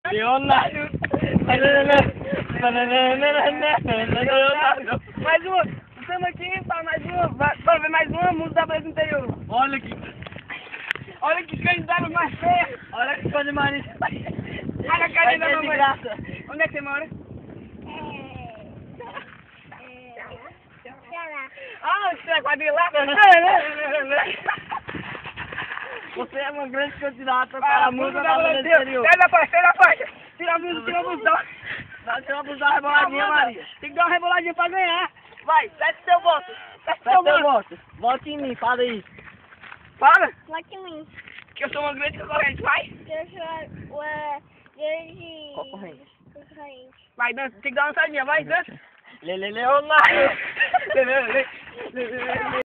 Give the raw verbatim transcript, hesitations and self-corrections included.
Leonardo. Leonardo. Mais uma. Estamos aqui para mais uma. Para ver mais uma música da Brasil interior. Olha aqui. Olha que candidato mais feio. Olha que coisa mais. Olha a carinha da de mamãe. graça. Onde é que você mora? Ah, você é quadrilata? Você é uma grande candidata para a música da Brasil interior. Sai da faixa, sai da faixa. Tira a música, tira a música. Nós vamos dar uma reboladinha, Maria. Tem que dar uma reboladinha pra ganhar. Vai, sete seu voto. Sete Vai seu teu voto. voto. Vote em mim, fala aí. Fala. Vote em mim. Que eu sou uma grande concorrente, vai. Eu sou uma grande Concorrente. concorrente. Vai, dança. Tem que dar uma dançadinha, vai, dança. Lele Leonardo. Lele, lele, lele, lele.